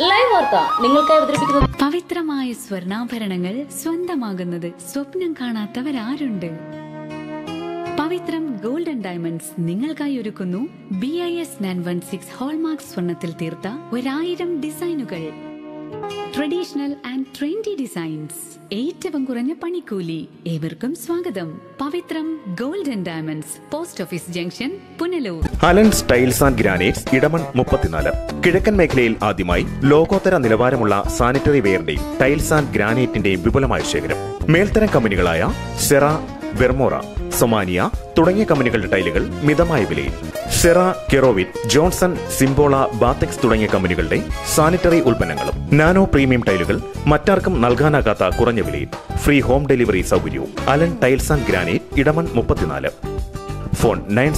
Live വാർത്ത നിങ്ങൾക്കായി അവതരിപ്പിക്കുന്നത് പവിത്രമായ സ്വർണ്ണാഭരണങ്ങൾ സ്വന്തമാകുന്നത് സ്വപ്നം കാണാത്തവരാരുണ്ട്? പവിത്രം ഗോൾഡൻ ഡയമണ്ട്സ് നിങ്ങൾക്കായി ഒരുക്കുന്നു BIS 916 ഹോൾമാർക്ക് സ്വർണത്തിൽ തീർത്ത 1000 ഡിസൈനുകൾ. ട്രഡീഷണൽ ആൻഡ് ട്രെൻഡി ഡിസൈൻസ്, ഏറ്റവും കുറഞ്ഞ പണിക്കൂലി. ഏവർക്കും സ്വാഗതം. Pavithram golden diamonds, post office junction, Punalur. Alan tiles and granites, Edamon 34. കിഴക്കൻ മേഖലയിൽ ആദ്യമായി ലോകോത്തര നിലവാരമുള്ള സാനിറ്ററി വെയറിന്റെയും ടൈൽസ് ആൻഡ് ഗ്രാനൈറ്റിന്റെയും വിപുലമായ ശേഖരം. മേൽത്തരം കമ്പനികളായ സെറ, വെർമോറ, സൊമാനിയ തുടങ്ങിയ കമ്പനികളുടെ ടൈലുകൾ മിതമായ വിലയിൽ. സെറ, കെറോവിൻ, ജോൺസൺ, സിംബോള, ബാത്തെക്സ് തുടങ്ങിയ കമ്പനികളുടെ സാനിറ്ററി ഉൽപ്പന്നങ്ങളും നാനോ പ്രീമിയം ടൈലുകൾ മറ്റാർക്കും നൽകാനാകാത്ത കുറഞ്ഞ വിലയിൽ. ഫ്രീ ഹോം ഡെലിവറി സൗകര്യവും. Alan tiles and granite, Edamon 34. Phone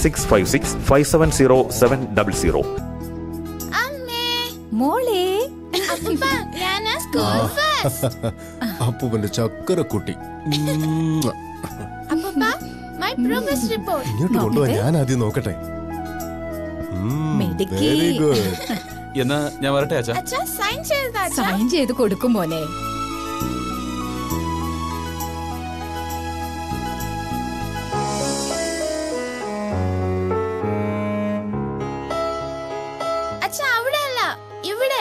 9656570700. അപ്പൂപ്പന്റെ ചക്കരക്കുട്ടി ഇങ്ങോട്ട് കൊണ്ടുപോവാ, ഞാൻ ആദ്യം നോക്കട്ടെ. Very good. എന്നാ ഞാൻ വരട്ടെ അച്ഛാ. സൈൻ ചെയ്ത് കൊടുക്കും മോനെ. അച്ഛാ അവിടെ അല്ല, ഇവിടെ.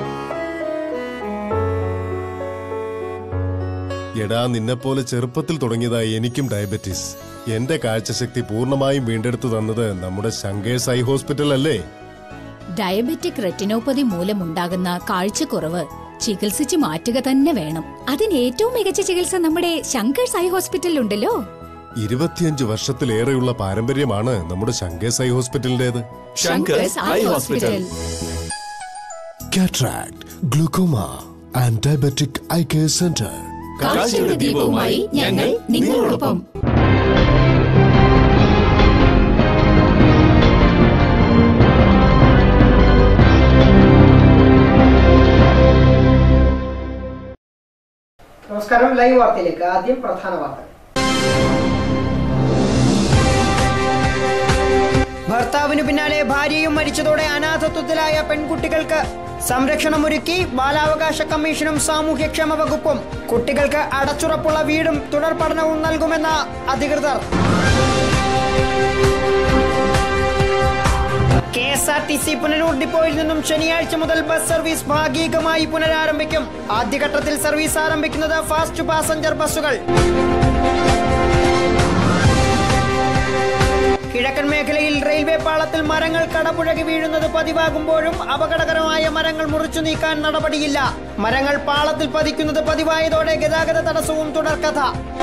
എടാ, നിന്നെപ്പോലെ ചെറുപ്പത്തിൽ തുടങ്ങിയതായി എനിക്കും ഡയബറ്റീസ്. എന്റെ കാഴ്ചശക്തി പൂർണ്ണമായും വീണ്ടെടുത്തു തന്നത് നമ്മുടെ ശങ്കേഴ്സ് ഐ ഹോസ്പിറ്റൽ അല്ലേ? ഡയബറ്റിക് റെറ്റിനോപ്പതി മൂലമുണ്ടാകുന്ന കാഴ്ചക്കുറവ് ചികിത്സിച്ച് മാറ്റുക തന്നെ വേണം. അതിന് ഏറ്റവും മികച്ച ചികിത്സ നമ്മുടെ ശങ്കേഴ്സ് ഐ ഹോസ്പിറ്റലിൽ ഉണ്ടല്ലോ. 25 വർഷത്തിലേറെയുള്ള പാരമ്പര്യമാണ് നമ്മുടെ ശങ്കേഴ്സ് ഐ ഹോസ്പിറ്റലിന്റേത്. Shankers eye hospital. Cataract, glaucoma and diabetic eye care centre. കാഴ്ചയുടെ ദീപവുമായി ഞങ്ങൾ നിങ്ങളോടൊപ്പം. നമസ്കാരം. ലൈവ് വാർത്തയിലേക്ക് ആദ്യം പ്രധാന വാർത്തകൾ. ഭർത്താവിനു പിന്നാലെ ഭാര്യയും മരിച്ചതോടെ അനാഥത്വത്തിലായ പെൺകുട്ടികൾക്ക് സംരക്ഷണമൊരുക്കി ബാലാവകാശ കമ്മീഷനും സാമൂഹ്യക്ഷേമ വകുപ്പും. കുട്ടികൾക്ക് അടച്ചുറപ്പുള്ള വീടും തുടർ പഠനവും നൽകുമെന്ന അധികൃതർ. KSRTC പുനലൂർ ഡിപ്പോയിൽ നിന്നും ശനിയാഴ്ച മുതൽ ബസ് സർവീസ് ഭാഗികമായി പുനരാരംഭിക്കും. ആദ്യഘട്ടത്തിൽ സർവീസ് ആരംഭിക്കുന്നത് ഫാസ്റ്റ് പാസഞ്ചർ ബസ്സുകൾ. കിഴക്കൻ മേഖലയിൽ റെയിൽവേ പാളത്തിൽ മരങ്ങൾ കടപുഴകി വീഴുന്നത് പതിവാകുമ്പോഴും അപകടകരമായ മരങ്ങൾ മുറിച്ചു നീക്കാൻ നടപടിയില്ല. മരങ്ങൾ പാളത്തിൽ പതിക്കുന്നത് പതിവായതോടെ ഗതാഗത തടസ്സവും തുടർക്കഥ.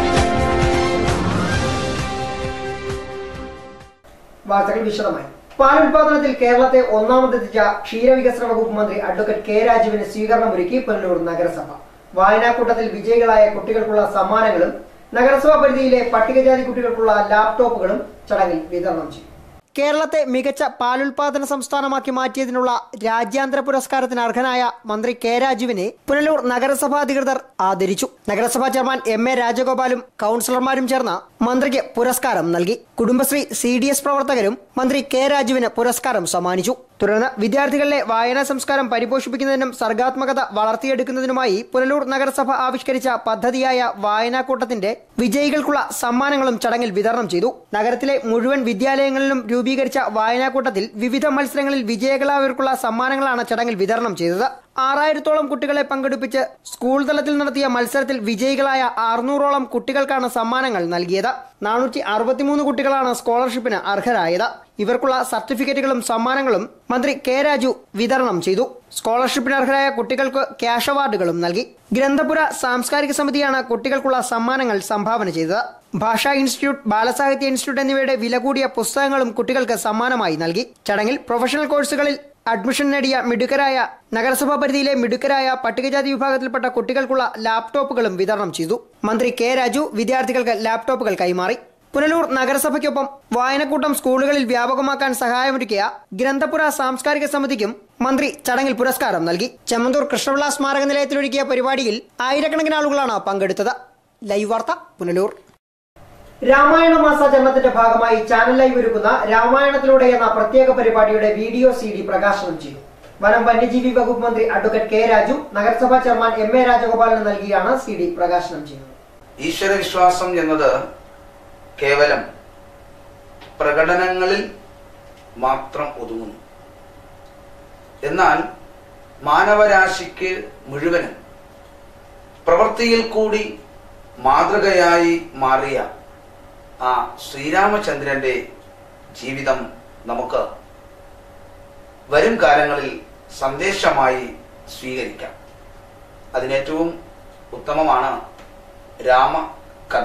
വാർത്തകൾ വിശദമായി. പാലുൽപാദനത്തിൽ കേരളത്തെ ഒന്നാമതെത്തിച്ച ക്ഷീരവികസന വകുപ്പ് മന്ത്രി അഡ്വക്കേറ്റ് K. രാജുവിന് സ്വീകരണമൊരുക്കി പുനലൂർ നഗരസഭ. വായനാക്കൂട്ടത്തിൽ വിജയികളായ കുട്ടികൾക്കുള്ള സമ്മാനങ്ങളും നഗരസഭാ പരിധിയിലെ പട്ടികജാതി കുട്ടികൾക്കുള്ള ലാപ്ടോപ്പുകളും ചടങ്ങിൽ വിതരണം ചെയ്തു. കേരളത്തെ മികച്ച പാലുൽപാദന സംസ്ഥാനമാക്കി മാറ്റിയതിനുള്ള രാജ്യാന്തര പുരസ്കാരത്തിന് അർഹനായ മന്ത്രി K. രാജുവിനെ പുനലൂർ നഗരസഭാ അധികൃതർ ആദരിച്ചു. നഗരസഭാ ചെയർമാൻ M.A. രാജഗോപാലും കൗൺസിലർമാരും ചേർന്ന് മന്ത്രിക്ക് പുരസ്കാരം നൽകി. കുടുംബശ്രീ CDS പ്രവർത്തകരും മന്ത്രി K. രാജുവിന് പുരസ്കാരം സമ്മാനിച്ചു. തുടർന്ന് വിദ്യാർത്ഥികളിലെ വായനാ സംസ്കാരം പരിപോഷിപ്പിക്കുന്നതിനും സർഗാത്മകത വളർത്തിയെടുക്കുന്നതിനുമായി പുനലൂർ നഗരസഭ ആവിഷ്കരിച്ച പദ്ധതിയായ വായനാക്കൂട്ടത്തിന്റെ വിജയികൾക്കുള്ള സമ്മാനങ്ങളും ചടങ്ങിൽ വിതരണം ചെയ്തു. നഗരത്തിലെ മുഴുവൻ വിദ്യാലയങ്ങളിലും രൂപീകരിച്ച വായനാക്കൂട്ടത്തിൽ വിവിധ മത്സരങ്ങളിൽ വിജയികളായവർക്കുള്ള സമ്മാനങ്ങളാണ് ചടങ്ങിൽ വിതരണം ചെയ്തത്. 6000-ഓളം കുട്ടികളെ പങ്കെടുപ്പിച്ച് സ്കൂൾ തലത്തിൽ നടത്തിയ മത്സരത്തിൽ വിജയികളായ 600-ഓളം കുട്ടികൾക്കാണ് സമ്മാനങ്ങൾ നൽകിയത്. 463 കുട്ടികളാണ് സ്കോളർഷിപ്പിന് അർഹരായത്. ഇവർക്കുള്ള സർട്ടിഫിക്കറ്റുകളും സമ്മാനങ്ങളും മന്ത്രി K. രാജു വിതരണം ചെയ്തു. സ്കോളർഷിപ്പിന് അർഹരായ കുട്ടികൾക്ക് ക്യാഷ് അവാർഡുകളും നൽകി. ഗ്രന്ഥപുര സാംസ്കാരിക സമിതിയാണ് കുട്ടികൾക്കുള്ള സമ്മാനങ്ങൾ സംഭാവന ചെയ്തത്. ഭാഷാ ഇൻസ്റ്റിറ്റ്യൂട്ട്, ബാലസാഹിത്യ ഇൻസ്റ്റിറ്റ്യൂട്ട് എന്നിവയുടെ വില കൂടിയ പുസ്തകങ്ങളും കുട്ടികൾക്ക് സമ്മാനമായി നൽകി. ചടങ്ങിൽ പ്രൊഫഷണൽ കോഴ്സുകളിൽ അഡ്മിഷൻ നേടിയ മിടുക്കരായ നഗരസഭാ പരിധിയിലെ മിടുക്കരായ പട്ടികജാതി വിഭാഗത്തിൽപ്പെട്ട കുട്ടികൾക്കുള്ള ലാപ്ടോപ്പുകളും വിതരണം ചെയ്തു. മന്ത്രി K. രാജു വിദ്യാർത്ഥികൾക്ക് ലാപ്ടോപ്പുകൾ കൈമാറി. പുനലൂർ നഗരസഭയ്ക്കൊപ്പം വായനക്കൂട്ടം സ്കൂളുകളിൽ വ്യാപകമാക്കാൻ സഹായമൊരുക്കിയ ഗ്രന്ഥപുര സാംസ്കാരിക സമിതിക്കും മന്ത്രി ചടങ്ങിൽ പുരസ്കാരം നൽകി. ചെമ്മന്തൂർ കൃഷ്ണപിള്ള സ്മാരക നിലയത്തിലൊരുക്കിയ പരിപാടിയിൽ ആയിരക്കണക്കിന് ആളുകളാണ് പങ്കെടുത്തത്. ലൈവ് വാർത്ത, പുനലൂർ. രാമായണ മാസാചരണത്തിന്റെ ഭാഗമായി ചാനൽ ലൈവ് ഒരുക്കുന്ന രാമായണത്തിലൂടെ എന്ന പ്രത്യേക പരിപാടിയുടെ വീഡിയോ CD പ്രകാശനം ചെയ്തു. വനം വന്യജീവി വകുപ്പ് മന്ത്രി അഡ്വക്കേറ്റ് കെ രാജു നഗരസഭാ ചെയർമാൻ എം എ രാജഗോപാലിന് നൽകിയാണ് CD പ്രകാശനം ചെയ്തത്. ഈശ്വരവിശ്വാസം എന്നത് കേവലം പ്രകടനങ്ങളിൽ മാത്രം ഒതുങ്ങുന്നു. എന്നാൽ മാനവരാശിക്ക് മുഴുവനും പ്രവൃത്തിയിൽ കൂടി മാതൃകയായി മാറിയ ആ ശ്രീരാമചന്ദ്രന്റെ ജീവിതം നമുക്ക് വരും കാലങ്ങളിൽ സന്ദേശമായി സ്വീകരിക്കാം. അതിനേറ്റവും ഉത്തമമാണ് രാമകഥ,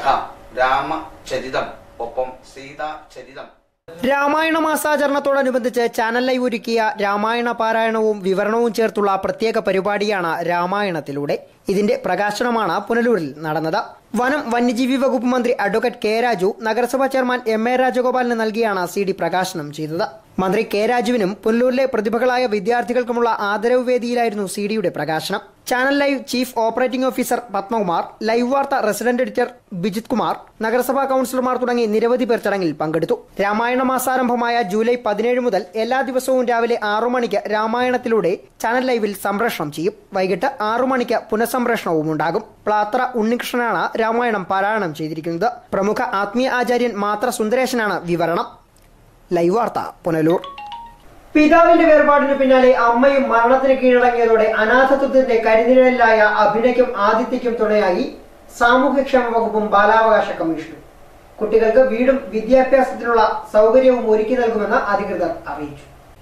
രാമചരിതം, ഒപ്പം സീതാചരിതം. രാമായണ മാസാചരണത്തോടനുബന്ധിച്ച് ചാനൽ ലൈവ് ഒരുക്കിയ രാമായണ പാരായണവും വിവരണവും ചേർത്തുള്ള പ്രത്യേക പരിപാടിയാണ് രാമായണത്തിലൂടെ. ഇതിന്റെ പ്രകാശനമാണ് പുനലൂരിൽ നടന്നത്. വനം വന്യജീവി വകുപ്പ് മന്ത്രി അഡ്വക്കേറ്റ് കെ രാജു നഗരസഭാ ചെയർമാൻ എം എ രാജഗോപാലിന് നൽകിയാണ് CD പ്രകാശനം ചെയ്തത്. മന്ത്രി കെ രാജുവിനും പുനലൂരിലെ പ്രതിഭകളായ വിദ്യാർത്ഥികൾക്കുമുള്ള ആദരവ് വേദിയിലായിരുന്നു CDയുടെ പ്രകാശനം. Channel live chief operating officer Padmakumar, live വാർത്ത റെസിഡന്റ് എഡിറ്റർ ബിജിത് കുമാർ, നഗരസഭാ കൌൺസിലർമാർ തുടങ്ങി നിരവധി പേർ ചടങ്ങിൽ പങ്കെടുത്തു. രാമായണ മാസാരംഭമായ ജൂലൈ 17 മുതൽ എല്ലാ ദിവസവും രാവിലെ 6 മണിക്ക് രാമായണത്തിലൂടെ ചാനൽ ലൈവിൽ സംപ്രേഷണം ചെയ്യും. വൈകിട്ട് 6 മണിക്ക് പുനഃസംപ്രേഷണവും ഉണ്ടാകും. പ്ലാത്ര ഉണ്ണികൃഷ്ണനാണ് രാമായണം പാരായണം ചെയ്തിരിക്കുന്നത്. പ്രമുഖ ആത്മീയ ആചാര്യൻ മാത്ര സുന്ദരേശനാണ് വിവരണം. ലൈവ് വാർത്ത പുനലൂർ. പിതാവിന്റെ വേർപാടിന് പിന്നാലെ അമ്മയും മരണത്തിന് കീഴടങ്ങിയതോടെ അനാഥത്വത്തിന്റെ കരിനിഴലിലായ അഭിനയ്ക്കും ആദിത്യയ്ക്കും തുണയായി സാമൂഹ്യക്ഷേമ വകുപ്പും ബാലാവകാശ കമ്മീഷനും. കുട്ടികൾക്ക് വീടും വിദ്യാഭ്യാസത്തിനുള്ള സൗകര്യവും ഒരുക്കി നൽകുമെന്ന് അധികൃതർ അറിയിച്ചു.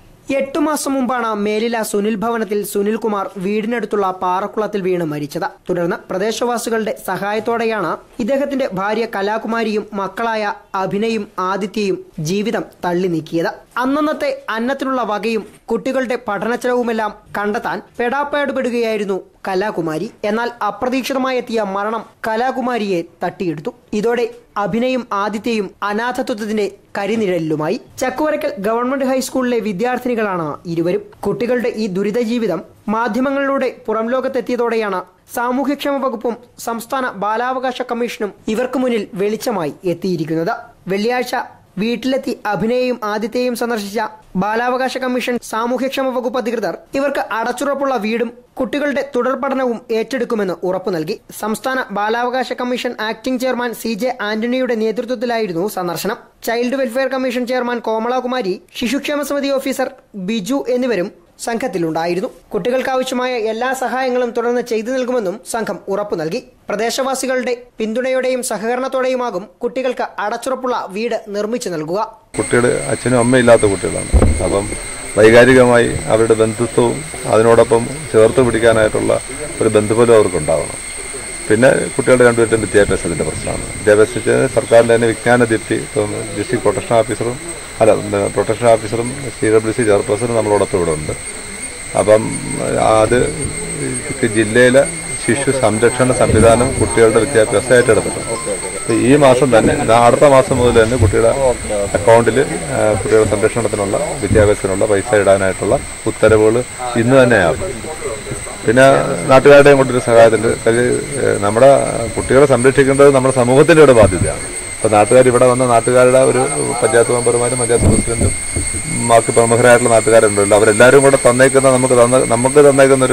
8 മാസം മുമ്പാണ് മേലില സുനിൽ ഭവനത്തിൽ സുനിൽകുമാർ വീടിനടുത്തുള്ള പാറക്കുളത്തിൽ വീണ് മരിച്ചത്. തുടർന്ന് പ്രദേശവാസികളുടെ സഹായത്തോടെയാണ് ഇദ്ദേഹത്തിന്റെ ഭാര്യ കലാകുമാരിയും മക്കളായ അഭിനയും ആദിത്യയും ജീവിതം തള്ളി നീക്കിയത്. അന്നന്നത്തെ അന്നത്തിനുള്ള വകയും കുട്ടികളുടെ പഠനച്ചെലവുമെല്ലാം കണ്ടെത്താൻ പെടാപ്പാടുപെടുകയായിരുന്നു കലാകുമാരി. എന്നാൽ അപ്രതീക്ഷിതമായി എത്തിയ മരണം കലാകുമാരിയെ തട്ടിയെടുത്തു. ഇതോടെ അഭിനയും ആദിത്യയും അനാഥത്വത്തിന്റെ കരിനിഴലിലുമായി. ചക്കുവരക്കൽ ഗവൺമെന്റ് ഹൈസ്കൂളിലെ വിദ്യാർത്ഥിനികളാണ് ഇരുവരും. കുട്ടികളുടെ ഈ ദുരിത ജീവിതം മാധ്യമങ്ങളിലൂടെ പുറം ലോകത്തെത്തിയതോടെയാണ് സാമൂഹ്യക്ഷേമ വകുപ്പും സംസ്ഥാന ബാലാവകാശ കമ്മീഷനും ഇവർക്ക് മുന്നിൽ വെളിച്ചമായി എത്തിയിരിക്കുന്നത്. വെള്ളിയാഴ്ച വീട്ടിലെത്തി അഭിനയെയും ആദിത്യയെയും സന്ദർശിച്ച ബാലാവകാശ കമ്മീഷൻ സാമൂഹ്യക്ഷേമ വകുപ്പ് അധികൃതർ ഇവർക്ക് അടച്ചുറപ്പുള്ള വീടും കുട്ടികളുടെ തുടർ പഠനവും ഏറ്റെടുക്കുമെന്ന് ഉറപ്പു നൽകി. സംസ്ഥാന ബാലാവകാശ കമ്മീഷൻ ആക്ടിംഗ് ചെയർമാൻ CJ ആന്റണിയുടെ നേതൃത്വത്തിലായിരുന്നു സന്ദർശനം. Child welfare commission chairman Komalakumari, ശിശുക്ഷേമ സമിതി ഓഫീസർ ബിജു എന്നിവരും സംഘത്തിലുണ്ടായിരുന്നു. കുട്ടികൾക്കാവശ്യമായ എല്ലാ സഹായങ്ങളും തുടർന്ന് ചെയ്തു നൽകുമെന്നും സംഘം ഉറപ്പു നൽകി. പ്രദേശവാസികളുടെ പിന്തുണയോടെയും സഹകരണത്തോടെയുമാകും കുട്ടികൾക്ക് അടച്ചുറപ്പുള്ള വീട് നിർമ്മിച്ചു നൽകുക. കുട്ടികൾ അച്ഛനും അമ്മയില്ലാത്ത കുട്ടികളാണ്. അപ്പം വൈകാരികമായി അവരുടെ ബന്ധുത്വവും അതിനോടൊപ്പം ചേർത്ത് പിടിക്കാനായിട്ടുള്ള ഒരു ബന്ധുബലം അവർക്കുണ്ടാവണം. പിന്നെ കുട്ടികളുടെ രണ്ടുപേരുടെയും വിദ്യാഭ്യാസത്തിന്റെ പ്രശ്നമാണ്. വിദ്യാഭ്യാസത്തിന് സർക്കാരിന്റെ തന്നെ വിജ്ഞാന ദീപ്തി ഡിസ്ട്രിക്ട് പ്രൊട്ടക്ഷൻ ഓഫീസറും CWC ചെയർപേഴ്സണും നമ്മളോടൊപ്പം ഇവിടെ ഉണ്ട്. അപ്പം അത് ജില്ലയിലെ ശിശു സംരക്ഷണ സംവിധാനം കുട്ടികളുടെ വിദ്യാഭ്യാസം ഏറ്റെടുത്തിട്ടുണ്ട്. ഈ മാസം തന്നെ, അടുത്ത മാസം മുതൽ തന്നെ കുട്ടിയുടെ അക്കൗണ്ടിൽ കുട്ടികളുടെ സംരക്ഷണത്തിനുള്ള വിദ്യാഭ്യാസത്തിനുള്ള പൈസ ഇടാനായിട്ടുള്ള ഉത്തരവുകൾ ഇന്ന് തന്നെയാകും. പിന്നെ നാട്ടുകാരുടെയും കൊണ്ടൊരു സഹായത്തിൻ്റെ നമ്മുടെ കുട്ടികളെ സംരക്ഷിക്കേണ്ടത് നമ്മുടെ സമൂഹത്തിൻ്റെ ഒരു ബാധ്യതയാണ്. അപ്പോൾ നാട്ടുകാർ ഇവിടെ വന്ന നാട്ടുകാരുടെ ഒരു പഞ്ചായത്ത് മെമ്പർമാരും പഞ്ചായത്ത് പ്രസിഡന്റും ബാക്കി പ്രമുഖരായിട്ടുള്ള നാട്ടുകാരുണ്ടല്ലോ, അവരെല്ലാവരും കൂടെ തന്നേക്കുന്ന നമുക്ക് തന്നേക്കുന്ന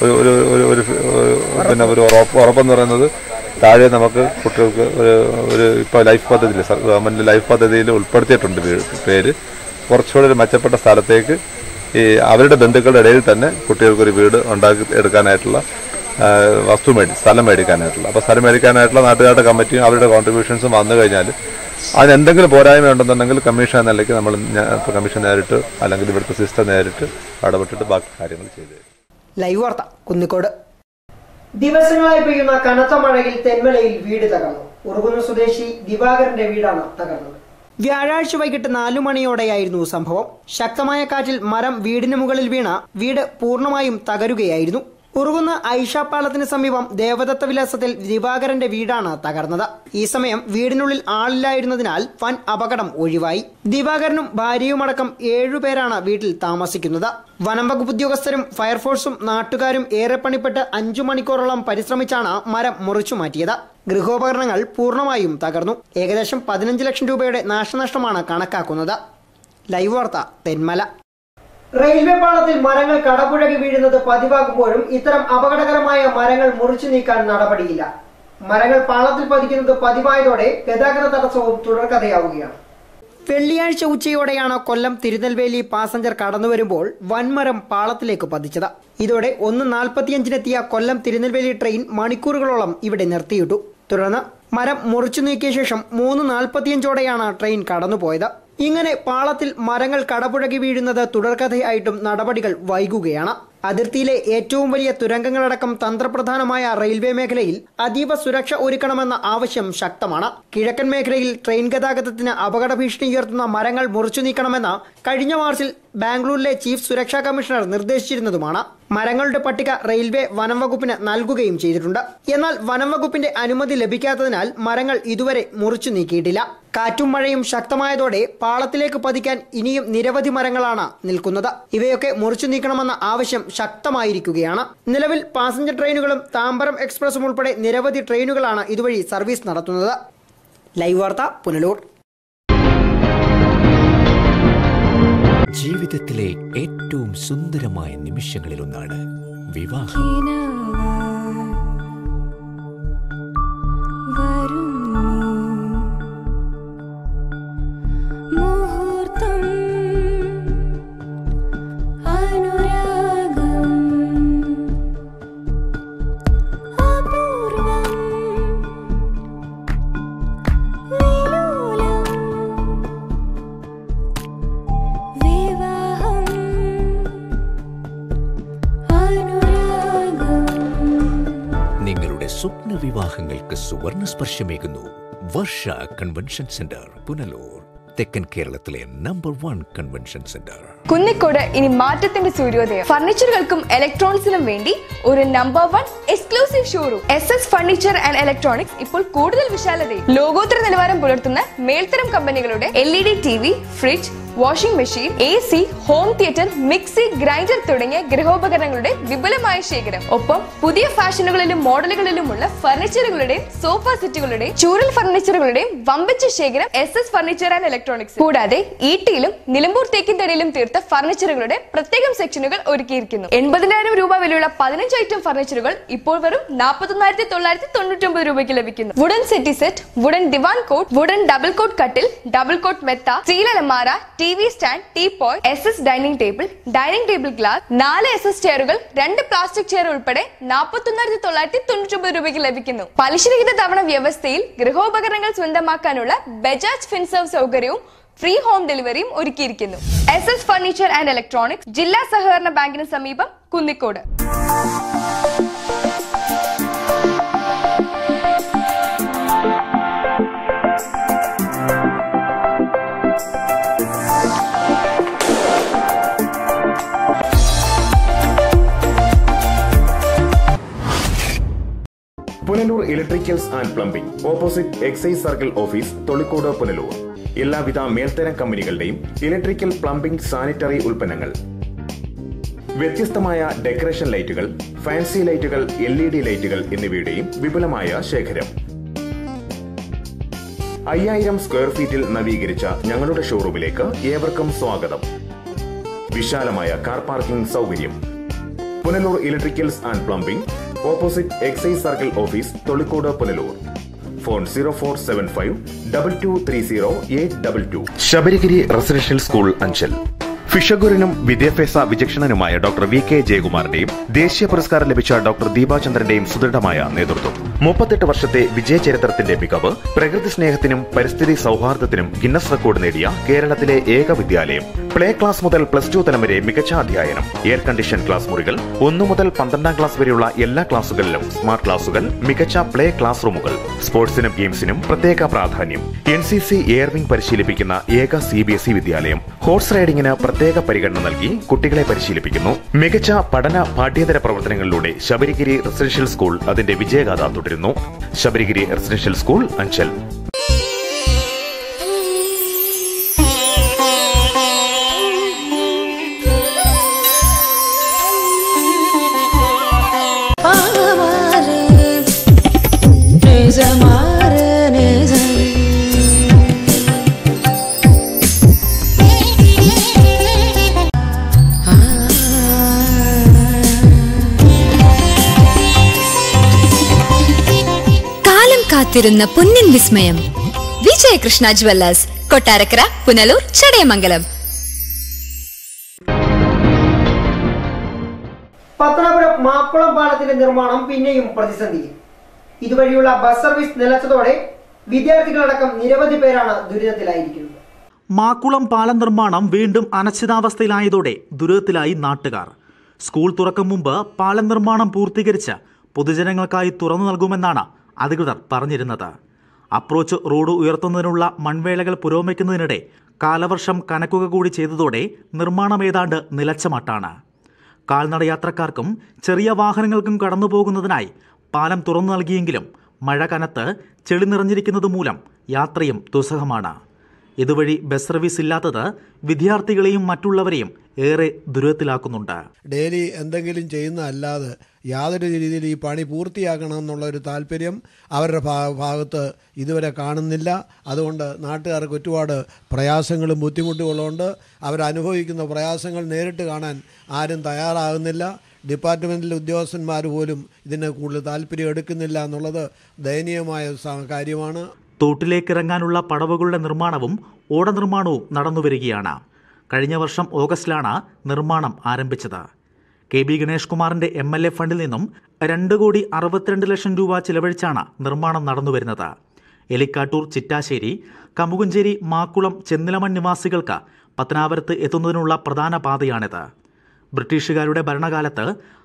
ഒരു ഉറപ്പെന്ന് പറയുന്നത് താഴെ നമുക്ക് കുട്ടികൾക്ക് ഒരു ഇപ്പോൾ ലൈഫ് പദ്ധതിയിൽ ഗവൺമെന്റ് ലൈഫ് പദ്ധതിയിൽ ഉൾപ്പെടുത്തിയിട്ടുണ്ട് പേര്. കുറച്ചുകൂടി ഒരു മെച്ചപ്പെട്ട സ്ഥലത്തേക്ക് ഈ അവരുടെ ബന്ധുക്കളുടെ ഇടയിൽ തന്നെ കുട്ടികൾക്കൊരു വീട് ഉണ്ടാക്കി എടുക്കാനായിട്ടുള്ള സ്ഥലം മേടിക്കാനായിട്ടുള്ള. അപ്പോൾ സ്ഥലം മേടിക്കാനായിട്ടുള്ള നാട്ടുകാരുടെ കമ്മിറ്റിയും അവരുടെ കോൺട്രിബ്യൂഷൻസും വന്നു കഴിഞ്ഞാൽ അതിനെന്തെങ്കിലും പോരായ്മ ഉണ്ടെന്നുണ്ടെങ്കിൽ കമ്മീഷൻ എന്ന നിലയ്ക്ക് നമ്മൾ കമ്മീഷൻ നേരിട്ട് അല്ലെങ്കിൽ ഇവിടുത്തെ സിസ്റ്റം നേരിട്ട് ഇടപെട്ടിട്ട് ബാക്കി കാര്യങ്ങൾ ചെയ്തു തരും. ലൈവ് വാർത്ത കുന്നിക്കോട്. ദിവസങ്ങളായി പെയ്യുന്ന കനത്ത മഴയിൽ തെന്മലയിൽ വീട് തകർന്നു. ഉറുകുന്ന് സ്വദേശി ദിവാകരന്റെ വീടാണ് തകർന്നത്. വ്യാഴാഴ്ച വൈകിട്ട് 4 മണിയോടെയായിരുന്നു സംഭവം. ശക്തമായ കാറ്റിൽ മരം വീടിന് മുകളിൽ വീണ വീട് പൂർണ്ണമായും തകരുകയായിരുന്നു. ഉറുകുന്ന ഐഷാപ്പാലത്തിന് സമീപം ദേവദത്ത വിലാസത്തിൽ ദിവാകരന്റെ വീടാണ് തകർന്നത്. ഈ സമയം വീടിനുള്ളിൽ ആളില്ലായിരുന്നതിനാൽ വൻ അപകടം ഒഴിവായി. ദിവാകരനും ഭാര്യയുമടക്കം 7 പേരാണ് വീട്ടിൽ താമസിക്കുന്നത്. വനം വകുപ്പ് ഉദ്യോഗസ്ഥരും ഫയർഫോഴ്സും നാട്ടുകാരും ഏറെ പണിപ്പെട്ട് 5 മണിക്കൂറോളം പരിശ്രമിച്ചാണ് മരം മുറിച്ചു മാറ്റിയത്. ഗൃഹോപകരണങ്ങൾ പൂർണ്ണമായും തകർന്നു. ഏകദേശം 15 ലക്ഷം രൂപയുടെ നാശനഷ്ടമാണ് കണക്കാക്കുന്നത്. ലൈവ് വാർത്ത തെന്മല. റെയിൽവേ പാളത്തിൽ മരങ്ങൾ കടപുഴകി വീഴുന്നത് പതിവാകുമ്പോഴും ഇത്തരം അപകടകരമായ മരങ്ങൾ മുറിച്ചു നീക്കാൻ നടപടിയില്ല. മരങ്ങൾ പാളത്തിൽ പതിക്കുന്നത് പതിവായതോടെ ഗതാഗത തടസ്സവും തുടർക്കഥയാവുകയാണ്. വെള്ളിയാഴ്ച ഉച്ചയോടെയാണ് കൊല്ലം തിരുനെൽവേലി പാസഞ്ചർ കടന്നുവരുമ്പോൾ വൻമരം പാളത്തിലേക്ക് പതിച്ചത്. ഇതോടെ 1:45 കൊല്ലം തിരുനെൽവേലി ട്രെയിൻ മണിക്കൂറുകളോളം ഇവിടെ നിർത്തിയിട്ടു. തുടർന്ന് മരം മുറിച്ചു നീക്കിയ ശേഷം 3:45 ട്രെയിൻ കടന്നുപോയത്. ഇങ്ങനെ പാളത്തിൽ മരങ്ങൾ കടപുഴകി വീഴുന്നത് തുടർക്കഥയായിട്ടും നടപടികൾ വൈകുകയാണ്. അതിർത്തിയിലെ ഏറ്റവും വലിയ തുരങ്കങ്ങളടക്കം തന്ത്രപ്രധാനമായ റെയിൽവേ മേഖലയിൽ അതീവ സുരക്ഷ ഒരുക്കണമെന്ന ആവശ്യം ശക്തമാണ്. കിഴക്കൻ മേഖലയിൽ ട്രെയിൻ ഗതാഗതത്തിന് അപകട ഭീഷണി ഉയർത്തുന്ന മരങ്ങൾ മുറിച്ചു നീക്കണമെന്ന് കഴിഞ്ഞ മാർച്ചിൽ ബാംഗ്ലൂരിലെ ചീഫ് സുരക്ഷാ കമ്മീഷണർ നിർദ്ദേശിച്ചിരുന്നതുമാണ്. മരങ്ങളുടെ പട്ടിക റെയിൽവേ വനം വകുപ്പിന് നൽകുകയും ചെയ്തിട്ടുണ്ട്. എന്നാൽ വനം വകുപ്പിന്റെ അനുമതി ലഭിക്കാത്തതിനാൽ മരങ്ങൾ ഇതുവരെ മുറിച്ചു നീക്കിയിട്ടില്ല. കാറ്റും മഴയും ശക്തമായതോടെ പാളത്തിലേക്ക് പതിക്കാൻ ഇനിയും നിരവധി മരങ്ങളാണ് നിൽക്കുന്നത്. ഇവയൊക്കെ മുറിച്ചു നീക്കണമെന്ന ആവശ്യം ശക്തമായിരിക്കുകയാണ്. നിലവിൽ പാസഞ്ചർ ട്രെയിനുകളും താമ്പരം എക്സ്പ്രസും ഉൾപ്പെടെ നിരവധി ട്രെയിനുകളാണ് ഇതുവഴി സർവീസ് നടത്തുന്നത്. ലൈവ് വാർത്ത, പുനലൂർ. ജീവിതത്തിലെ ഏറ്റവും സുന്ദരമായ നിമിഷങ്ങളിലൊന്നാണ് വിവാഹം. സ്വപ്ന വിവാഹങ്ങൾക്ക് സുവർണ സ്പർശമേകുന്നു വർഷ കൺവെൻഷൻ സെന്റർ, പുനലൂർ. തെക്കൻ കേരളത്തിലെ നമ്പർ 1 കൺവെൻഷൻ സെന്റർ. കുന്നിക്കോട് ഇനി മാറ്റത്തിന്റെ സൂര്യോദയം. ഫർണിച്ചറുകൾക്കും ഇലക്ട്രോണിക്സിനും വേണ്ടി ഒരു number 1 exclusive showroom. SS furniture and electronics ഇപ്പോൾ കൂടുതൽ വിശാലതയിൽ. ലോകോത്തര നിലവാരം പുലർത്തുന്ന മേൽത്തരം കമ്പനികളുടെ LED TV, fridge, washing machine, AC, home theatre, mixie, grinder തുടങ്ങിയ ഗൃഹോപകരണങ്ങളുടെ വിപുലമായ ശേഖരം. ഒപ്പം പുതിയ ഫാഷനുകളിലും മോഡലുകളിലുമുള്ള ഫർണിച്ചറുകളുടെയും സോഫ സെറ്റുകളുടെയും ചൂരൽ ഫർണിച്ചറുകളുടെയും വമ്പിച്ച ശേഖരം SS ഫർണിച്ചർ ആൻഡ് ഇലക്ട്രോണിക്സ്. കൂടാതെ ഈട്ടിയിലും നിലമ്പൂർ തേക്കിൻതടിയിലും തീർത്ത ഫർണിച്ചറുകളുടെ പ്രത്യേകം സെക്ഷനുകൾ ഒരുക്കിയിരിക്കുന്നു. 80,000 രൂപ വിലയുള്ള 15 ഐറ്റം ഫർണിച്ചറുകൾ ഇപ്പോൾ വെറും 41,999 രൂപയ്ക്ക് ലഭിക്കുന്നു. Wooden settee set, wooden divan cot, wooden double cot കട്ടിൽ, ഡബിൾ കോട്ട് മെത്ത, സ്റ്റീൽ അലമാര, TV stand, teapoy, SS dining table glass, 4 SS ചെയറുകൾ, 2 പ്ലാസ്റ്റിക് ചെയർ ഉൾപ്പെടെ 41,999 രൂപയ്ക്ക് ലഭിക്കുന്നു. പലിശരഹിത തവണ വ്യവസ്ഥയിൽ ഗൃഹോപകരണങ്ങൾ സ്വന്തമാക്കാനുള്ള ബജാജ് ഫിൻസർവ് സൗകര്യവും ഫ്രീ ഹോം ഡെലിവറിയും ഒരുക്കിയിരിക്കുന്നു. SS ഫർണിച്ചർ ആൻഡ് ഇലക്ട്രോണിക്സ്, ജില്ലാ സഹകരണ ബാങ്കിന് സമീപം, Kunnicode. Punalur electricals and plumbing, opposite excise circle office, Tholicode, Punalur. എല്ലാവിധ മേൽത്തരം കമ്പനികളുടെയും ഇലക്ട്രിക്കൽ, പ്ലംബിംഗ്, സാനിറ്ററി ഉൽപ്പന്നങ്ങൾ, വ്യത്യസ്തമായ ഡെക്കറേഷൻ ലൈറ്റുകൾ, ഫാൻസി ലൈറ്റുകൾ, LED ലൈറ്റുകൾ എന്നിവയുടെയും വിപുലമായ ശേഖരം. 5000 സ്ക്വയർ ഫീറ്റിൽ നവീകരിച്ച ഞങ്ങളുടെ ഷോറൂമിലേക്ക് ഏവർക്കും സ്വാഗതം. വിശാലമായ കാർ പാർക്കിംഗ് സൗകര്യം. Punalur electricals and plumbing, opposite excise circle office, Tholicode, Punalur. Phone 0475 2230 822. Sabarigiri residential school, Anchal. ഫിഷഗുരനും വിദ്യാഭ്യാസ വിചക്ഷണനുമായ ഡോക്ടർ VK ജയകുമാറിന്റെയും ദേശീയ പുരസ്കാരം ലഭിച്ച ഡോക്ടർ ദീപാചന്ദ്രന്റെയും സുദൃഢമായ നേതൃത്വം. 38 വർഷത്തെ വിജയചരിത്രത്തിന്റെ മികവ്, പ്രകൃതി സ്നേഹത്തിനും പരിസ്ഥിതി സൌഹാർദ്ദത്തിനും ഗിന്നസ് റെക്കോർഡ് നേടിയ കേരളത്തിലെ ഏക വിദ്യാലയം. പ്ലേ ക്ലാസ് മുതൽ +2 തലം വരെ മികച്ച അധ്യയനം. എയർ കണ്ടീഷൻ ക്ലാസ് മുറികൾ. 1 മുതൽ 12ാം ക്ലാസ് വരെയുള്ള എല്ലാ ക്ലാസുകളിലും സ്മാർട്ട് ക്ലാസുകൾ, മികച്ച പ്ലേ ക്ലാസ് റൂമുകൾ. സ്പോർട്സിനും ഗെയിംസിനും പ്രത്യേക പ്രാധാന്യം. NCC എയർ വിംഗ് പരിശീലിപ്പിക്കുന്ന ഏക CBSE വിദ്യാലയം. ഹോഴ്സ് റൈഡിംഗിന് പ്രത്യേക പരിഗണന നൽകി കുട്ടികളെ പരിശീലിപ്പിക്കുന്നു. മികച്ച പഠന പാഠ്യേതര പ്രവർത്തനങ്ങളിലൂടെ ശബരിഗിരി റെസിഡൻഷ്യൽ സ്കൂൾ അതിന്റെ വിജയഗാഥ തുടരുന്നു. Sabarigiri residential school, Anchal. കാത്തിരുന്ന പൊന്നിൻ വിസ്മയം വിജയകൃഷ്ണ ജുവല്ലേഴ്സ്, കൊട്ടാരക്കര, പുനലൂർ, ചടയമംഗലം. പത്തനാപുരം മാക്കുളം പാലത്തിന്റെ നിർമ്മാണം പിന്നെയും പ്രതിസന്ധിയിൽ. ഇതുവഴിയുള്ള ബസ് സർവീസ് നിലച്ചതോടെ വിദ്യാർത്ഥികളടക്കം നിരവധി പേരാണ് ദുരിതത്തിലായിരിക്കുന്നത്. മാക്കുളം പാലം നിർമ്മാണം വീണ്ടും അനിശ്ചിതാവസ്ഥയിലായതോടെ ദുരിതത്തിലായി നാട്ടുകാർ. സ്കൂൾ തുറക്കും മുമ്പ് പാലം നിർമ്മാണം പൂർത്തീകരിച്ച് പൊതുജനങ്ങൾക്കായി തുറന്നു നൽകുമെന്നാണ് അധികൃതർ പറഞ്ഞിരുന്നത്. അപ്രോച്ച് റോഡ് ഉയർത്തുന്നതിനുള്ള മൺവേളകൾ പുരോഗമിക്കുന്നതിനിടെ കാലവർഷം കനക്കുക കൂടി ചെയ്തതോടെ നിർമ്മാണം ഏതാണ്ട് നിലച്ച മട്ടാണ്. കാൽനടയാത്രക്കാർക്കും ചെറിയ വാഹനങ്ങൾക്കും കടന്നുപോകുന്നതിനായി പാലം തുറന്നു നൽകിയെങ്കിലും മഴ കനത്ത് ചെളി നിറഞ്ഞിരിക്കുന്നത് മൂലം യാത്രയും ദുസ്സഹമാണ്. ഇതുവഴി ബസ് സർവീസ് ഇല്ലാത്തത് വിദ്യാർത്ഥികളെയും മറ്റുള്ളവരെയും ഏറെ ദുരിതത്തിലാക്കുന്നുണ്ട്. ഡെയിലി എന്തെങ്കിലും ചെയ്യുന്നതല്ലാതെ യാതൊരു രീതിയിൽ ഈ പണി പൂർത്തിയാക്കണം എന്നുള്ള ഒരു താല്പര്യം അവരുടെ ഭാഗത്ത് ഇതുവരെ കാണുന്നില്ല. അതുകൊണ്ട് നാട്ടുകാർക്ക് ഒരുപാട് പ്രയാസങ്ങളും ബുദ്ധിമുട്ടുകളുണ്ട്. അവരനുഭവിക്കുന്ന പ്രയാസങ്ങൾ നേരിട്ട് കാണാൻ ആരും തയ്യാറാകുന്നില്ല. ഡിപ്പാർട്ട്മെൻറ്റിലെ ഉദ്യോഗസ്ഥന്മാർ പോലും ഇതിന് കൂടുതൽ താല്പര്യം എടുക്കുന്നില്ല എന്നുള്ളത് ദയനീയമായ കാര്യമാണ്. തോട്ടിലേക്കിറങ്ങാനുള്ള പടവുകളുടെ നിർമ്മാണവും ഓട നിർമ്മാണവും നടന്നുവരികയാണ്. കഴിഞ്ഞ വർഷം ഓഗസ്റ്റിലാണ് നിർമ്മാണം ആരംഭിച്ചത്. KB ഗണേഷ് കുമാറിന്റെ MLA ഫണ്ടിൽ നിന്നും 2,62 ലക്ഷം രൂപ ചിലവഴിച്ചാണ് നിർമ്മാണം നടന്നുവരുന്നത്. എലിക്കാട്ടൂർ, ചിറ്റാശ്ശേരി, കമുകുഞ്ചേരി, മാക്കുളം, ചെന്നിലമൺ നിവാസികൾക്ക് പത്തനാപുരത്ത് എത്തുന്നതിനുള്ള പ്രധാന പാതയാണിത്. ബ്രിട്ടീഷുകാരുടെ ഭരണകാലത്ത്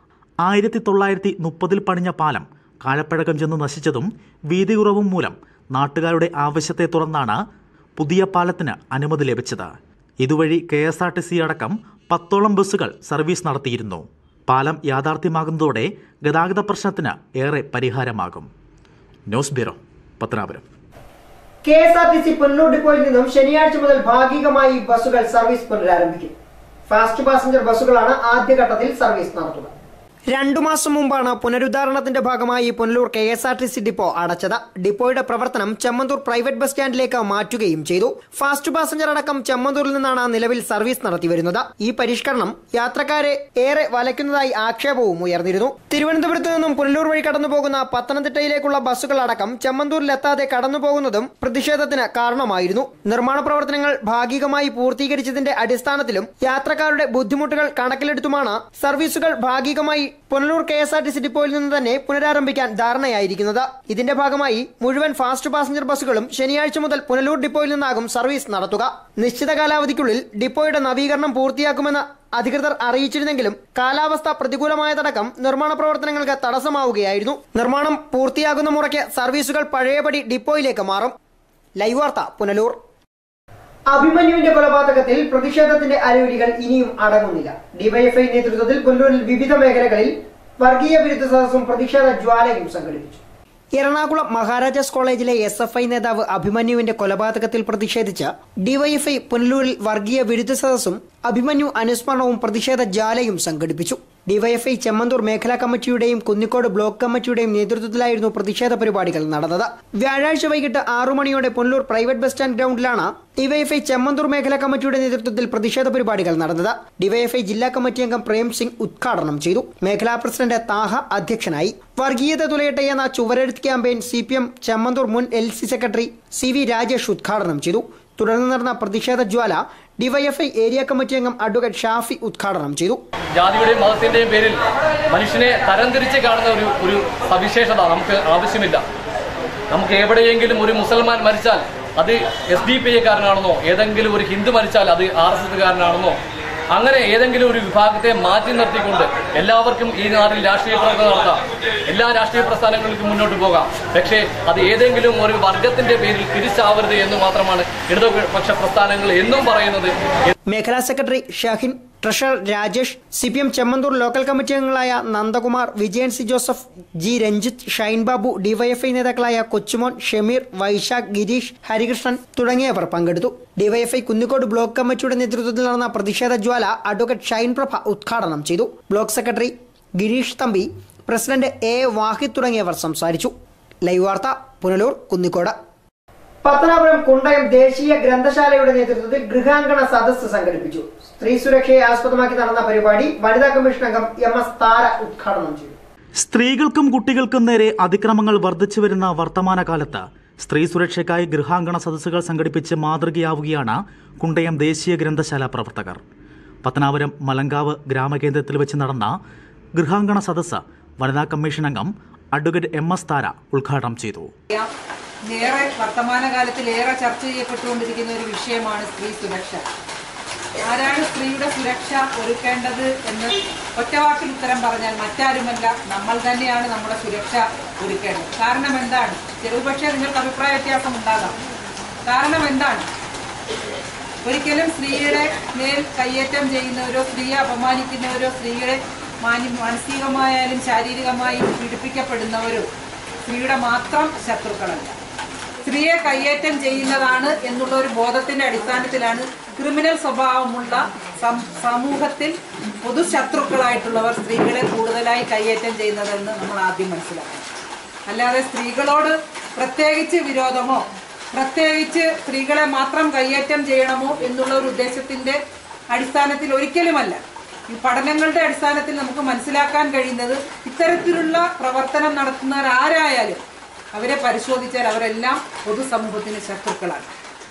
1930 പണിഞ്ഞ പാലം കാലപ്പഴക്കം ചെന്ന് നശിച്ചതും വീതി കുറവും മൂലം നാട്ടുകാരുടെ ആവശ്യത്തെ തുടർന്നാണ് പുതിയ പാലത്തിന് അനുമതി ലഭിച്ചത്. ഇതുവഴി KSRTC അടക്കം 10ഓളം ബസ്സുകൾ സർവീസ് നടത്തിയിരുന്നു. പാലം യാഥാർത്ഥ്യമാകുന്നതോടെ ഗതാഗത പ്രശ്നത്തിന് ഏറെ പരിഹാരമാകും. News bureau, Pathanapuram. KSRTC Punalur ഡിപ്പോയിൽ നിന്നും ശനിയാഴ്ച മുതൽ ഭാഗികമായി ബസ്സുകൾ സർവീസ് പുനരാരംഭിക്കും. ഫാസ്റ്റ് പാസഞ്ചർ ബസ്സുകളാണ് ആദ്യഘട്ടത്തിൽ സർവീസ് നടത്തുക. 2 മാസം മുമ്പാണ് പുനരുദ്ധാരണത്തിന്റെ ഭാഗമായി പുനലൂർ KSRTC ഡിപ്പോ അടച്ചത്. ഡിപ്പോയുടെ പ്രവർത്തനം ചെമ്മന്തൂർ പ്രൈവറ്റ് ബസ് സ്റ്റാൻഡിലേക്ക് മാറ്റുകയും ചെയ്തു. ഫാസ്റ്റ് പാസഞ്ചർ അടക്കം ചെമ്മന്തൂരിൽ നിന്നാണ് നിലവിൽ സർവീസ് നടത്തിവരുന്നത്. ഈ പരിഷ്കരണം യാത്രക്കാരെ ഏറെ വലയ്ക്കുന്നതായി ആക്ഷേപവും ഉയർന്നിരുന്നു. തിരുവനന്തപുരത്ത് നിന്നും പുനലൂർ വഴി കടന്നുപോകുന്ന പത്തനംതിട്ടയിലേക്കുള്ള ബസ്സുകൾ അടക്കം ചെമ്മന്തൂരിലെത്താതെ കടന്നുപോകുന്നതും പ്രതിഷേധത്തിന് കാരണമായിരുന്നു. നിർമ്മാണ പ്രവർത്തനങ്ങൾ ഭാഗികമായി പൂർത്തീകരിച്ചതിന്റെ അടിസ്ഥാനത്തിലും യാത്രക്കാരുടെ ബുദ്ധിമുട്ടുകൾ കണക്കിലെടുത്തുമാണ് സർവീസുകൾ ഭാഗികമായി പുനലൂർ KSRTC ഡിപ്പോയിൽ നിന്ന് തന്നെ പുനരാരംഭിക്കാൻ ധാരണയായിരിക്കുന്നത്. ഇതിന്റെ ഭാഗമായി മുഴുവൻ ഫാസ്റ്റ് പാസഞ്ചർ ബസ്സുകളും ശനിയാഴ്ച മുതൽ പുനലൂർ ഡിപ്പോയിൽ നിന്നാകും സർവീസ് നടത്തുക. നിശ്ചിത കാലാവധിക്കുള്ളിൽ ഡിപ്പോയുടെ നവീകരണം പൂർത്തിയാക്കുമെന്ന് അധികൃതർ അറിയിച്ചിരുന്നെങ്കിലും കാലാവസ്ഥ പ്രതികൂലമായതടക്കം നിർമ്മാണ പ്രവർത്തനങ്ങൾക്ക് തടസ്സമാവുകയായിരുന്നു. നിർമ്മാണം പൂർത്തിയാകുന്ന മുറയ്ക്ക് സർവീസുകൾ പഴയപടി ഡിപ്പോയിലേക്ക് മാറും. ലൈവ് വാർത്ത, പുനലൂർ. അഭിമന്യുവിന്റെ കൊലപാതകത്തിൽ പ്രതിഷേധത്തിന്റെ അലയൊലികൾ ഇനിയും അടങ്ങുന്നില്ല. ഡിവൈഎഫ്ഐ നേതൃത്വത്തിൽ പുനലൂരിൽ വിവിധ മേഖലകളിൽ വർഗീയ വിരുദ്ധ സദസ്സും പ്രതിഷേധ ജ്വാലയും സംഘടിപ്പിച്ചു. എറണാകുളം മഹാരാജാസ് കോളേജിലെ SFI നേതാവ് അഭിമന്യുവിന്റെ കൊലപാതകത്തിൽ പ്രതിഷേധിച്ച് ഡിവൈഎഫ്ഐ പുനലൂരിൽ വർഗീയ വിരുദ്ധ സദസ്സും അഭിമന്യു അനുസ്മരണവും പ്രതിഷേധ ജ്വാലയും സംഘടിപ്പിച്ചു. ഡിവൈഎഫ്ഐ ചെമ്മന്തൂർ മേഖലാ കമ്മിറ്റിയുടെയും കുന്നിക്കോട് ബ്ലോക്ക് കമ്മിറ്റിയുടെയും നേതൃത്വത്തിലായിരുന്നു പ്രതിഷേധ പരിപാടികൾ നടന്നത്. വ്യാഴാഴ്ച വൈകിട്ട് 6 മണിയോടെ പുനലൂർ പ്രൈവറ്റ് ബസ് സ്റ്റാൻഡ് ഗ്രൗണ്ടിലാണ് ഡിവൈഎഫ്ഐ ചെമ്മന്തൂർ മേഖലാ കമ്മിറ്റിയുടെ നേതൃത്വത്തിൽ പ്രതിഷേധ പരിപാടികൾ നടന്നത്. ഡിവൈഎഫ്ഐ ജില്ലാ കമ്മിറ്റി അംഗം പ്രേം സിംഗ് ഉദ്ഘാടനം ചെയ്തു. മേഖലാ പ്രസിഡന്റ് താഹ അധ്യക്ഷനായി. വർഗീയത തുലയട്ടെ എന്ന ചുവരെഴുത്ത് ക്യാമ്പയിൻ CPM ചെമ്മന്തൂർ മുൻ LC സെക്രട്ടറി CV രാജേഷ് ഉദ്ഘാടനം ചെയ്തു. തുടർന്ന് നടന്ന പ്രതിഷേധ ജ്വാല ഡിവൈഎഫ്ഐ ഏരിയ കമ്മിറ്റി അംഗം അഡ്വക്കേറ്റ് ഷാഫി ഉദ്ഘാടനം ചെയ്തു. ജാതിയുടെയും മതത്തിന്റെയും പേരിൽ മനുഷ്യനെ തരംതിരിച്ച് കാണുന്ന ഒരു സവിശേഷത നമുക്ക് ആവശ്യമില്ല. നമുക്ക് എവിടെയെങ്കിലും ഒരു മുസൽമാൻ മരിച്ചാൽ അത് SDPI-കാരനാണെന്നോ, ഏതെങ്കിലും ഒരു ഹിന്ദു മരിച്ചാൽ അത് RSS-കാരനാണെന്നോ, അങ്ങനെ ഏതെങ്കിലും ഒരു വിഭാഗത്തെ മാറ്റി നിർത്തിക്കൊണ്ട് എല്ലാവർക്കും ഈ നാട്ടിൽ രാഷ്ട്രീയ പ്രവർത്തനം നടത്താം, എല്ലാ രാഷ്ട്രീയ പ്രസ്ഥാനങ്ങൾക്കും മുന്നോട്ട് പോകാം. പക്ഷേ അത് ഏതെങ്കിലും ഒരു വർഗത്തിന്റെ പേരിൽ തിരിച്ചാവരുത് എന്ന് മാത്രമാണ് ഇടതുപക്ഷ പ്രസ്ഥാനങ്ങൾ എന്നും പറയുന്നത്. മേഖലാ secretary Shahin, treasurer Rajesh, CPM Chemmanthoor local committee അംഗങ്ങളായ Nandakumar, Vijayan C Joseph, G Ranjith, Shine Babu, DYFI നേതാക്കളായ കൊച്ചുമോൻ, ഷമീർ, വൈശാഖ്, ഗിരീഷ്, ഹരികൃഷ്ണൻ തുടങ്ങിയവർ പങ്കെടുത്തു. ഡിവൈഎഫ്ഐ കുന്നിക്കോട് ബ്ലോക്ക് കമ്മിറ്റിയുടെ നേതൃത്വത്തിൽ നടന്ന പ്രതിഷേധ ജ്വാല അഡ്വക്കേറ്റ് ഷൈൻ പ്രഭ ഉദ്ഘാടനം ചെയ്തു. Block secretary Gireesh Thampi, president A Vahid തുടങ്ങിയവർ സംസാരിച്ചു. ലൈവ് വാർത്ത, പുനലൂർ, കുന്നിക്കോട്. പത്തനാപുരം കുണ്ടയം ദേശീയ ഗ്രന്ഥശാലയുടെ നേതൃത്വത്തിൽ ഗൃഹാങ്കണ സദസ്സ് സംഘടിപ്പിച്ചു. സ്ത്രീ സുരക്ഷയെ ആസ്പദമാക്കി നടന്ന പരിപാടി വനിതാ കമ്മീഷൻ അംഗം MS താര ഉദ്ഘാടനം ചെയ്തു. സ്ത്രീകൾക്കും കുട്ടികൾക്കും നേരെ അതിക്രമങ്ങൾ വർദ്ധിച്ചു വരുന്ന വർത്തമാനകാലത്ത് സ്ത്രീ സുരക്ഷയ്ക്കായി ഗൃഹാങ്കണ സദസ്സുകൾ സംഘടിപ്പിച്ച് മാതൃകയാവുകയാണ് കുണ്ടയം ദേശീയ ഗ്രന്ഥശാല പ്രവർത്തകർ. പത്തനാപുരം മലങ്കാവ് ഗ്രാമകേന്ദ്രത്തിൽ വെച്ച് നടന്ന ഗൃഹാങ്കണ സദസ്സ് വനിതാ കമ്മീഷൻ അംഗം അഡ്വക്കേറ്റ് MS താര ഉദ്ഘാടനം ചെയ്തു. ഏറെ വർത്തമാനകാലത്തിൽ ഏറെ ചർച്ച ചെയ്യപ്പെട്ടുകൊണ്ടിരിക്കുന്ന ഒരു വിഷയമാണ് സ്ത്രീ സുരക്ഷ. ആരാണ് സ്ത്രീയുടെ സുരക്ഷ ഒരുക്കേണ്ടത് എന്ന് ഒറ്റവാക്കിൽ ഉത്തരം പറഞ്ഞാൽ മറ്റാരുമല്ല, നമ്മൾ തന്നെയാണ് നമ്മുടെ സുരക്ഷ ഒരുക്കേണ്ടത്. കാരണം എന്താണ്? ചെറുപക്ഷേ നിങ്ങൾക്ക് അഭിപ്രായ വ്യത്യാസം ഉണ്ടാകാം. കാരണം എന്താണ്? ഒരിക്കലും സ്ത്രീയുടെ മേൽ കയ്യേറ്റം ചെയ്യുന്നവരോ സ്ത്രീയെ അപമാനിക്കുന്നവരോ സ്ത്രീയുടെ മാനസികമായാലും ശാരീരികമായും പീഡിപ്പിക്കപ്പെടുന്നവരോ സ്ത്രീയുടെ മാത്രം ശത്രുക്കളല്ല. സ്ത്രീയെ കയ്യേറ്റം ചെയ്യുന്നതാണ് എന്നുള്ള ഒരു ബോധത്തിന്റെ അടിസ്ഥാനത്തിലാണ് ക്രിമിനൽ സ്വഭാവമുള്ള സമൂഹത്തിൽ പൊതുശത്രുക്കളായിട്ടുള്ളവർ സ്ത്രീകളെ കൂടുതലായി കയ്യേറ്റം ചെയ്യുന്നതെന്ന് നമ്മൾ ആദ്യം മനസ്സിലാക്കണം. അല്ലാതെ സ്ത്രീകളോട് പ്രത്യേകിച്ച് വിരോധമോ പ്രത്യേകിച്ച് സ്ത്രീകളെ മാത്രം കയ്യേറ്റം ചെയ്യണമോ എന്നുള്ള ഒരു ഉദ്ദേശത്തിന്റെ അടിസ്ഥാനത്തിൽ ഒരിക്കലുമല്ല. ഈ പഠനങ്ങളുടെ അടിസ്ഥാനത്തിൽ നമുക്ക് മനസ്സിലാക്കാൻ കഴിയുന്നത് ഇത്തരത്തിലുള്ള പ്രവർത്തനം നടത്തുന്നവരാരായാലും അവരെ പരിശോധിച്ചാൽ അവരെല്ലാം പൊതുസമൂഹത്തിന് ശത്രുക്കളാണ്.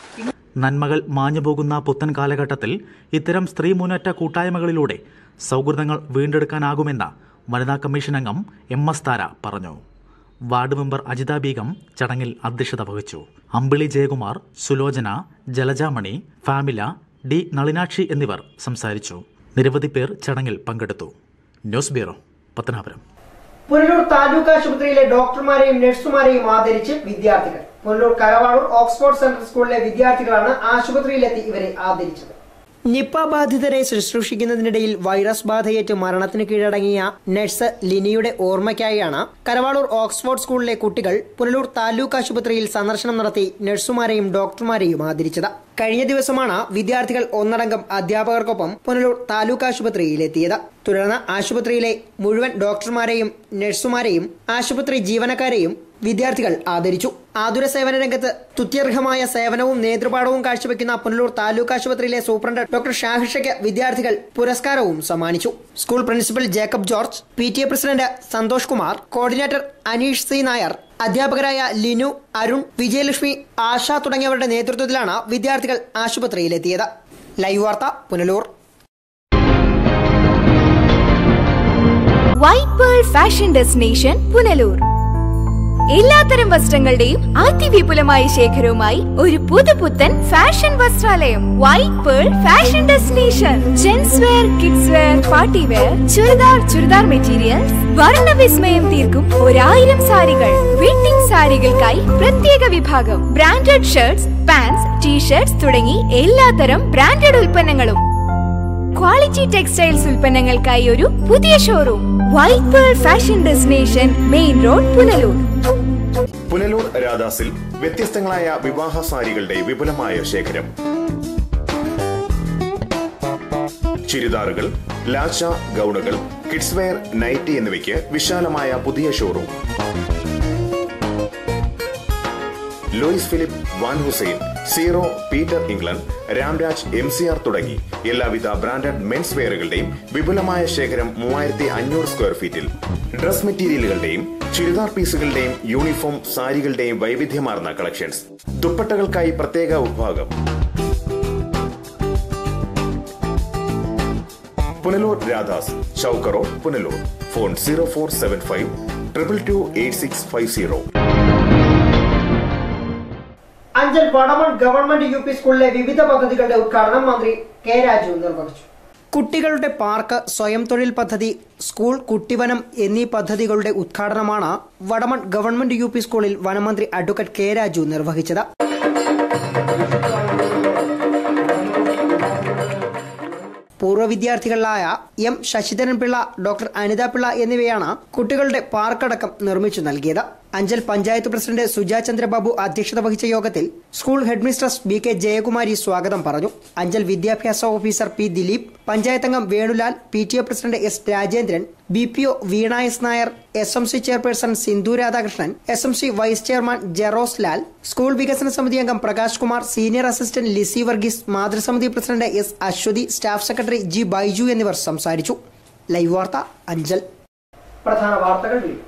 നന്മകൾ മാഞ്ഞുപോകുന്ന പുത്തൻ കാലഘട്ടത്തിൽ ഇത്തരം സ്ത്രീ മുന്നേറ്റ കൂട്ടായ്മകളിലൂടെ സൗഹൃദങ്ങൾ വീണ്ടെടുക്കാനാകുമെന്ന് വനിതാ കമ്മീഷൻ അംഗം MS താര പറഞ്ഞു. വാർഡ് മെമ്പർ അജിത ബീഗം ചടങ്ങിൽ അധ്യക്ഷത വഹിച്ചു. അമ്പിളി ജയകുമാർ, സുലോചന, ജലജാമണി, ഫാമില, D നളിനാക്ഷി എന്നിവർ സംസാരിച്ചു. നിരവധി പേർ ചടങ്ങിൽ പങ്കെടുത്തു. News bureau, Pathanapuram. പുനലൂർ താലൂക്ക് ആശുപത്രിയിലെ ഡോക്ടർമാരെയും നഴ്സുമാരെയും ആദരിച്ച് വിദ്യാർത്ഥികൾ. പുനലൂർ കരവാളൂർ ഓക്സ്ഫോർഡ് സെൻട്രൽ സ്കൂളിലെ വിദ്യാർത്ഥികളാണ് ആശുപത്രിയിലെത്തി ഇവരെ ആദരിച്ചത്. നിപ ബാധിതരെ ശുശ്രൂഷിക്കുന്നതിനിടയിൽ വൈറസ് ബാധയേറ്റ് മരണത്തിന് കീഴടങ്ങിയ നഴ്സ് ലിനിയുടെ ഓർമ്മയ്ക്കായാണ് കരവാളൂർ ഓക്സ്ഫോർഡ് സ്കൂളിലെ കുട്ടികൾ പുനലൂർ താലൂക്ക് ആശുപത്രിയിൽ സന്ദർശനം നടത്തി നഴ്സുമാരെയും ഡോക്ടർമാരെയും ആദരിച്ചത്. കഴിഞ്ഞ ദിവസമാണ് വിദ്യാർത്ഥികൾ ഒന്നടങ്കം അധ്യാപകർക്കൊപ്പം പുനലൂർ താലൂക്ക് ആശുപത്രിയിലെത്തിയത്. തുടർന്ന് ആശുപത്രിയിലെ മുഴുവൻ ഡോക്ടർമാരെയും നഴ്സുമാരെയും ആശുപത്രി ജീവനക്കാരെയും വിദ്യാർത്ഥികൾ ആദരിച്ചു. ആതുര സേവന രംഗത്ത് തുത്യർഹമായ സേവനവും നേതൃപാഠവും കാഴ്ചവെക്കുന്ന പുനലൂർ താലൂക്ക് ആശുപത്രിയിലെ സൂപ്രണ്ട് ഡോക്ടർ ഷാഹിഷയ്ക്ക് വിദ്യാർത്ഥികൾ പുരസ്കാരവും സമ്മാനിച്ചു. School principal Jacob George, PTA president Santhosh Kumar, coordinator Aneesh C Nair, അധ്യാപകരായ ലിനു, അരുൺ, വിജയലക്ഷ്മി, ആശ തുടങ്ങിയവരുടെ നേതൃത്വത്തിലാണ് വിദ്യാർത്ഥികൾ ആശുപത്രിയിലെത്തിയത്. ലൈവ് വാർത്ത, Punalur. White pearl fashion destination Punalur. എല്ലാത്തരം വസ്ത്രങ്ങളുടെയും അതിവിപുലമായ ശേഖരവുമായി ഒരു പുതുപുത്തൻ ഫാഷൻ വസ്ത്രാലയം. White pearl fashion destination. Gents wear, kids wear, party wear, churidar materials, വർണ്ണവിസ്മയം തീർക്കും 1000 സാരികൾ. വെഡിംഗ് സാരികൾക്കായി പ്രത്യേക വിഭാഗം. ബ്രാൻഡഡ് ഷർട്ട്സ്, പാന്റ്സ്, ടീഷർട്ട്സ് തുടങ്ങി എല്ലാത്തരം ബ്രാൻഡഡ് ഉൽപ്പന്നങ്ങളും. ക്വാളിറ്റി ടെക്സ്റ്റൈൽസ് ഉൽപ്പന്നങ്ങൾക്കായി ഒരു പുതിയ showroom. White pearl fashion destination, main road, Punalur. Punalur രാധാസിൽ വ്യത്യസ്തങ്ങളായ വിവാഹ സാരികളുടെ വിപുലമായ ശേഖരം. ചുരിദാറുകൾ, ലാച്ച, ഗൗണുകൾ, കിഡ്സ് വെയർ, നൈറ്റി എന്നിവയ്ക്ക് വിശാലമായ പുതിയ showroom. Louis Philippe, Van Heusen, zero, Peter England, Ramraj, MCR തുടങ്ങി എല്ലാവിധ ബ്രാൻഡഡ് മെൻസ് വെയറുകളുടെയും വിപുലമായ ശേഖരം 3500 സ്ക്വയർ ഫീറ്റിൽ. ഡ്രസ് മെറ്റീരിയലുകളുടെയും ചുരിദാർ പീസുകളുടെയും യൂണിഫോം സാരികളുടെയും വൈവിധ്യമാർന്ന കളക്ഷൻസ്. ദുപ്പട്ടകൾക്കായി പ്രത്യേക വിഭാഗം. Punalur Radhas, Chowk road, Punalur. Phone 0475 222 8650. Anchal Vadamon government UP സ്കൂളിലെ വിവിധ പദ്ധതികളുടെ ഉദ്ഘാടനം മന്ത്രി K രാജു നിർവഹിച്ചു. കുട്ടികളുടെ പാർക്ക്, സ്വയം തൊഴിൽ പദ്ധതി, സ്കൂൾ കുട്ടിവനം എന്നീ പദ്ധതികളുടെ ഉദ്ഘാടനമാണ് വടമൺ ഗവൺമെന്റ് UP സ്കൂളിൽ വനമന്ത്രി അഡ്വക്കേറ്റ് K രാജു നിർവഹിച്ചത്. പൂർവ്വ വിദ്യാർത്ഥികളായ M ശശിധരൻ പിള്ള, ഡോക്ടർ അനിത പിള്ള എന്നിവയാണ് കുട്ടികളുടെ പാർക്കടക്കം നിർമ്മിച്ചു നൽകിയത്. അഞ്ചൽ പഞ്ചായത്ത് പ്രസിഡന്റ് സുജാ ചന്ദ്രബാബു അധ്യക്ഷത വഹിച്ച യോഗത്തിൽ സ്കൂൾ ഹെഡ്മിസ്ട്രസ് BK ജയകുമാരി സ്വാഗതം പറഞ്ഞു. അഞ്ചൽ വിദ്യാഭ്യാസ ഓഫീസർ P ദിലീപ്, പഞ്ചായത്ത് അംഗം Venulal, PTA president S Rajendran, BPO Veena S Nair, SMC chairperson Sindhu Radhakrishnan, SMC vice chairman Jerose Lal, school വികസന സമിതി അംഗം പ്രകാശ് കുമാർ, സീനിയർ അസിസ്റ്റന്റ് ലിസി വർഗീസ്, മാതൃസമിതി president S Aswathy, staff secretary G Baiju എന്നിവർ സംസാരിച്ചു. ലൈവ് വാർത്ത, അഞ്ചൽ. പ്രധാന വാർത്തകൾ വീണ്ടും.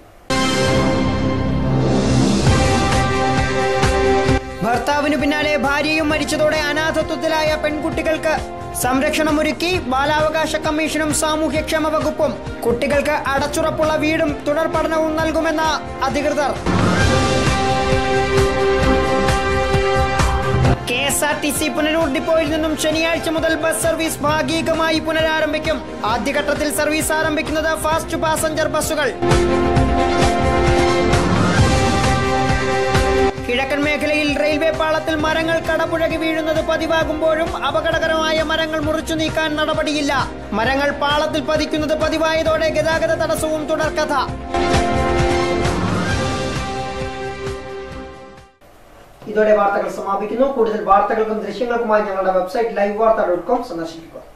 ഭർത്താവിനു പിന്നാലെ ഭാര്യയും മരിച്ചതോടെ അനാഥത്വത്തിലായ പെൺകുട്ടികൾക്ക് സംരക്ഷണമൊരുക്കി ബാലാവകാശ കമ്മീഷനും സാമൂഹ്യക്ഷേമ വകുപ്പും. കുട്ടികൾക്ക് അടച്ചുറപ്പുള്ള വീടും തുടർ പഠനവും നൽകുമെന്ന അധികൃതർ. KSRTC പുനലൂർ ഡിപ്പോയിൽ നിന്നും ശനിയാഴ്ച മുതൽ ബസ് സർവീസ് ഭാഗികമായി പുനരാരംഭിക്കും. ആദ്യഘട്ടത്തിൽ സർവീസ് ആരംഭിക്കുന്നത് ഫാസ്റ്റ് പാസഞ്ചർ ബസ്സുകൾ. കിഴക്കൻ മേഖലയിൽ റെയിൽവേ പാളത്തിൽ മരങ്ങൾ കടപുഴകി വീഴുന്നത് പതിവാകുമ്പോഴും അപകടകരമായ മരങ്ങൾ മുറിച്ചു നീക്കാൻ നടപടിയില്ല. മരങ്ങൾ പാളത്തിൽ പതിക്കുന്നത് പതിവായതോടെ ഗതാഗത തടസ്സവും തുടർക്കഥ. ഇതോടെ വാർത്തകൾ സമാപിക്കുന്നു. കൂടുതൽ വാർത്തകൾക്കും ദൃശ്യങ്ങൾക്കുമായി ഞങ്ങളുടെ വെബ്സൈറ്റ് livevarta.com സന്ദർശിക്കുക.